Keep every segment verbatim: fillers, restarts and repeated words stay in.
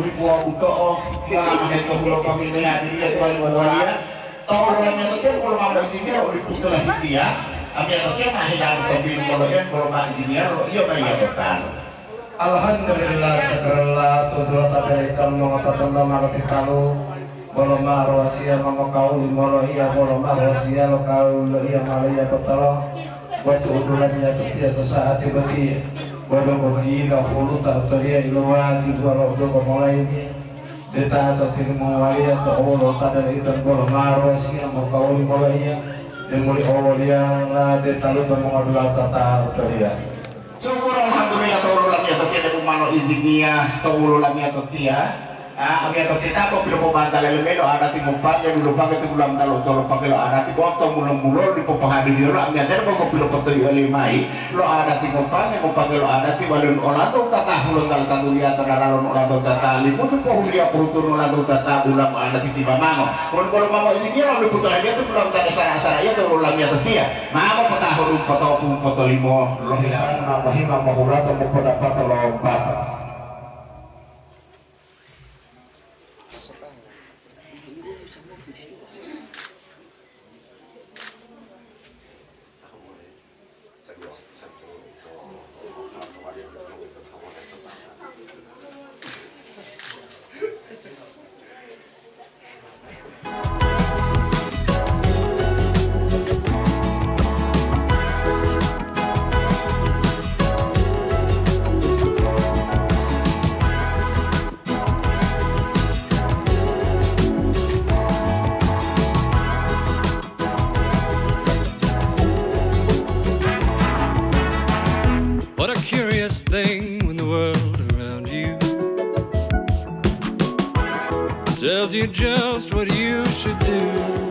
uri buah buto ya itu belum pemilihan dia tuan buahnya tahu orangnya itu kan belum ada jinnya uri pustelah dia kami itu kan masih dalam pemilihan kalau belum ada jinnya iya bayar betul. Alhamdulillah sekarang tudul tadalikan mengatakan nama kalau bolong marosia mengkau limolohiya bolong marosia lokal lohiya malaya betalo buat udulannya ketia saat tiba-tiba bolong bagi kahulu tak teria iluwa tiba rodo pemulai deta atau timawali atau bolong tadalikan bolong marosia mengkau limolohiya yang mulai awalnya lah deta lu mengadul tata teria. Syukur alhamdulillah tahu lagi atau tidak umano izinnya tahu lagi atau tidak ah kami atau tidak kok belum bantal elemen lo ada timumpat yang dulu pakai itu belum tahu kalau pakai lo ada timotong mulung-mulung di pepahadi dia lo kami ada kok belum betul elimai lo ada timumpat yang pakai lo ada tibalun olato tata hulun tal tatu lihat terlalu olato tata limu tu pohon dia perutun olato tata ulam ada tiba mango kalau kalau mau izinnya lo betul dia tu belum tak sarah-sarah ya tahu lagi atau tidak mau petahun potong potong limo lo Hilang nama hima mahurat atau pendapat lompat. Tells you just what you should do.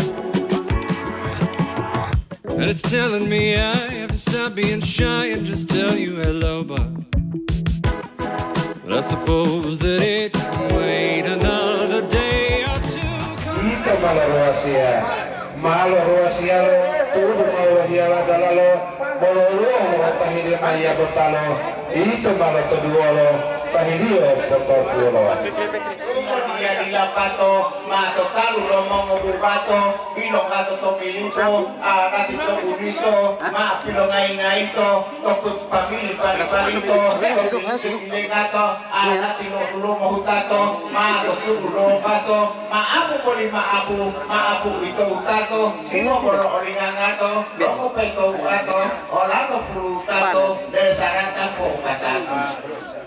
And it's telling me I have to stop being shy and just tell you hello, but But I suppose that it can wait another day or two. Ito malo ruasia, malo ruasia lo, tudo malo hiala dalalo, bolo lo tahili maya botalo, ito malo toduolo, tahilio botolo. Dia dilapato, mato talu romo mobubato, bilong ato to pilito, arati to unito, ma pilong ay ngaito, tokut pamili palipalito, tokut legato, arati no ulo mohutato, ma to tulo pato, ma apu poli ma apu, ma apu ito utato, sino polo oringangato, lomo peto ugato, olato frutato, desarata po katato.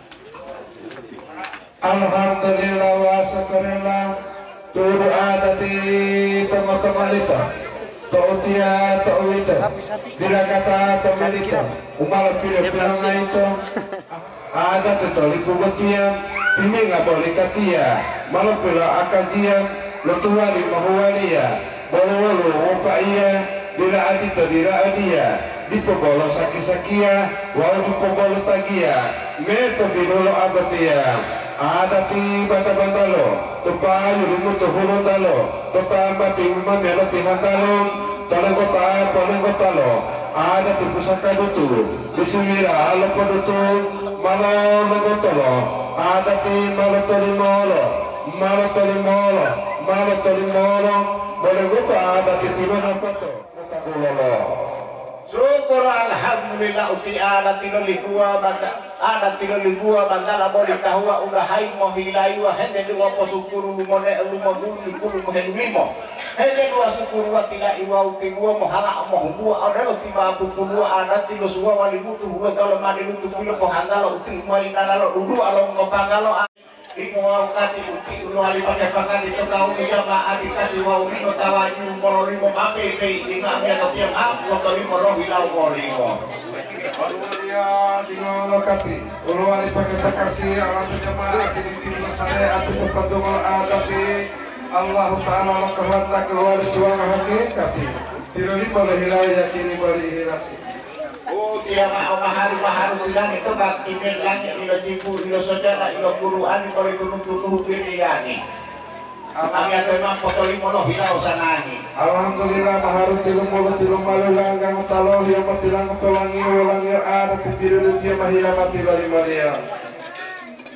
Alhamdulillah wa syukurillah turu adati tengok-tengok itu tautia tauita bila kata tauita umal pilih-pilih itu ada tetoliku betia ini nggak boleh katia malu pilih akajian lutuwali mahuwalia bolu-bolu upaya bila adi tadira adia di pebolo saki-sakia wau di pebolo tagia meto binolo abatia ada ti bata-bata lo, tupayo limu tuhulong dalo, tutamba tingman melo tihandalong, talagota, palagota lo, ada ti pusaka dutu, bisimira alo po dutu, malo lagoto lo, ada ti malo tolimolo, malo tolimolo, malo tolimolo, balagoto ada ti timano pato, mutagulolo. Syukur alhamdulillah uti ada tilo ligua banda ada tilo ligua banda la boli tahua udah hai mo hilai wa hende dua posukuru lumone lumo dulu likuru mo henu limo hende dua sukuru wa tila iwa uti gua mo hala mo bua ada uti ba pupulu ada tilo suwa wali butu gua kalau mandi butu pilo mo handalo uti mali nalalo dulu along ngopangalo imo kati uti ulo ali pakai pakai itu kau dia ma ati kati wa uli no tawaju molo limo mape pe inga mi atau tiang ap lo limo lo hilau molimo Alhamdulillah dingolo kati ulo ali pakai pakasi alam jamaah di timur saya atau pembantu adati Allah Taala lo kahwata keluar juang hakikati dironi boleh hilau yakini boleh hilasi. Oh dia mau mahar mahar bilang itu bak email lagi ilo jibu ilo saudara ilo guruan kalau itu nunggu ini ya nih. Kami ada memang foto limo loh hilau sana nih. Alhamdulillah mahar tilum mulut tilum malu langgang talo yang bertilang tolangi ulangi ada kupiru dia mahila mati lari maria.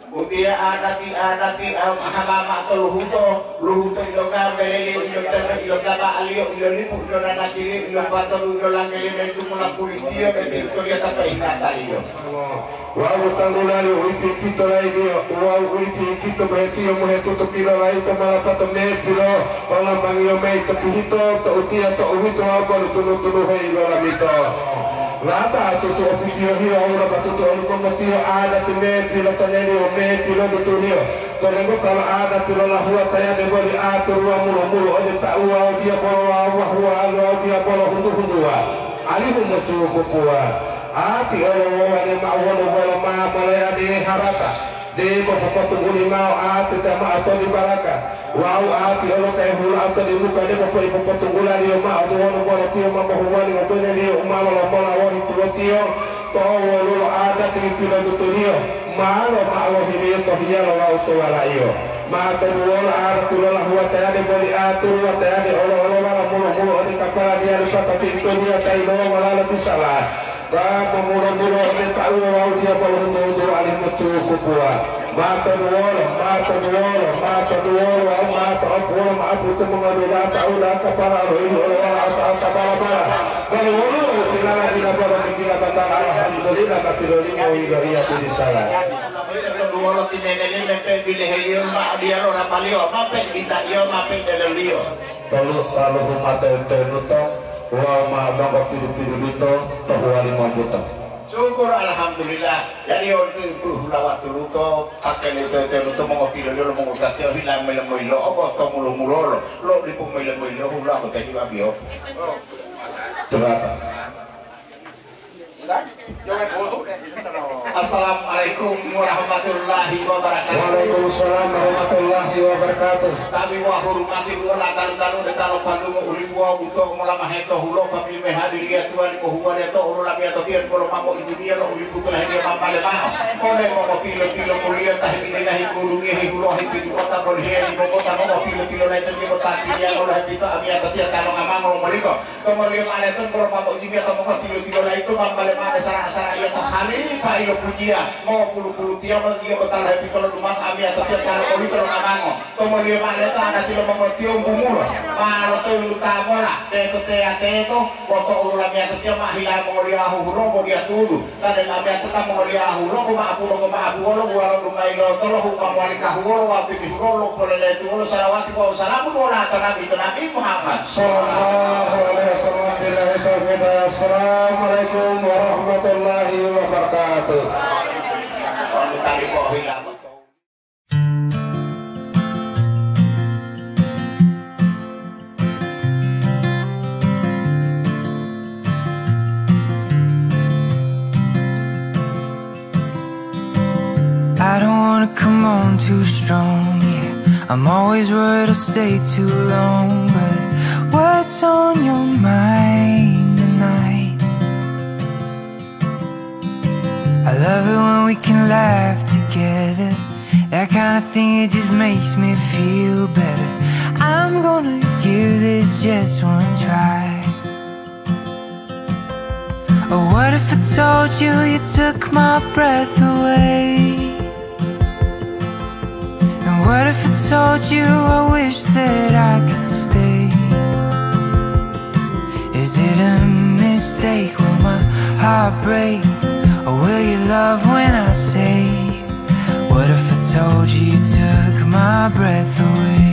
Utia anati anati hamama to luhuto luhuto iloga bereli ilogama ilogama alio ilolimu ilolana kiri ilobato ilolangeli metu mula pulitio de Victoria tapa ikantalio. Wau tangulari uiti kito lainio wau uiti kito behetio muhetu to kilo lai to malapato mepilo wala mangio mei to pihito to utia to uhito wabolu tunu tunu hei lola mito. Lapa tutu ofisio hiyo ora batutu olukongo tio ada time pilo taneni o me pilo dutunio tolengo kala ada pilo la hua taya de boli atur wa mulu mulu ode taua dia bolo wa hua alo dia bolo hundu hundua alihu mochu kupua ati olo wane ma wono bolo ma malaya de harata de ko foto nguli mau ati tama atau di baraka wau ati olo kay hula atau di muka de ko ko foto ngula dio ma do wono bolo tio ma mo wali mo bene dio ma lo bola wo itu tio to lo ada ti pilo dutunio ma lo ma lo hiri to hiya lo wau to wala io ma to wala ara tu la hua ta de boli atur wa ta de olo olo wala mulo mulo de kapala dia lupa tapi itu dia tai lo wala lo bisalah ba pemula-mula de tahu wau dia bolo hundu ali mochu kupua mata duolo mata duolo mata duolo mata apura ma apu tu mengadula tahu dah kapala lo ilo wala ta kapala bara kalau wulu tilala dina bolo mikira batara alhamdulillah kapilo limo ilo iya tu disalah duolo tinenene mepe bilehelion ma dia lo rapalio mape kita io mape delelio kalau kalau mata tenuto wa ma bangko pidu-pidu dito to wali mambuta. Syukur alhamdulillah. Jadi waktu itu hula waktu luto pakai itu itu luto mengopilo lo mengusatio hilang melo-melo apa to mulu-mulu lo di pemelo-melo hula apa juga bio. Terata. Assalamualaikum warahmatullahi wabarakatuh. Waalaikumsalam warahmatullahi wabarakatuh. Kami wa hormati wala talu-talu de talo pandu uli wa buto mola maheto hulo pamil me hadir dia tuan ko huwa de to ulo la biato tien polo mamo injinia lo uli buto la dia mambale maho. Ole mo pilo pilo mulia tah ni lahi guru ni hi hulo hi pitu kota bol hi ni kota mo pilo pilo la te ko ta dia lo la pito abia to tien talo ngamang lo moriko. To mo liu ale to polo mamo injinia to mo pilo pilo la itu mambale ma de sara-sara ia to khali pa ilo pujia mo pulu-pulu dia mo dia ko ta la pito lo dumang abia to tien talo uli to ngamango. To mo liu ale to ana tilo mo tio bumulo. Malo to lutamo la te to te ate to foto ulo la mia to tio ma hila mo ria hulo mo dia tudu. Tade la mia to ta mo ria hulo ko ma apu ko ma apu lo wala lo mai lo to lo hu ma wali ka hulo wa ti hulo lo ko le tu lo salawati wa salamu wala ta nabi to nabi Muhammad sallallahu alaihi wasallam billahi tauhid. Assalamualaikum warahmatullahi wabarakatuh. Kalau tadi kok hilang I don't wanna come on too strong, yeah. I'm always worried I'll stay too long, but what's on your mind tonight? I love it when we can laugh together. That kind of thing, it just makes me feel better. I'm gonna give this just one try. Oh, what if I told you you took my breath away? And what if I told you I wish that I could stay? Is it a mistake? Will my heart break? Or will you love when I say, what if I told you you took my breath away?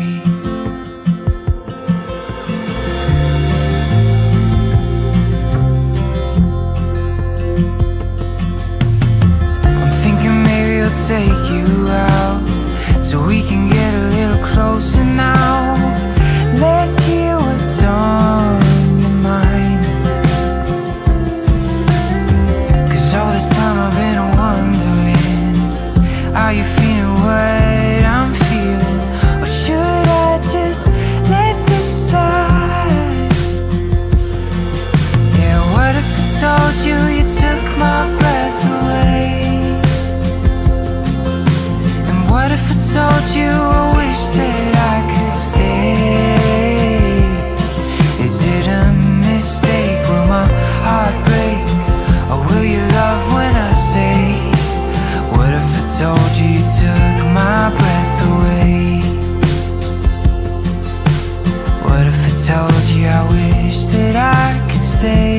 I'm thinking maybe I'll take you out so we can get a little closer now. Let's hear what's on your mind. Cause all this time I've been wondering, are you feeling what I'm feeling? Or should I just let this slide? Yeah, what if I told you you took my breath away? What if I told you I wish that I could stay? Is it a mistake? Will my heart break? Or will you love when I say, what if I told you you took say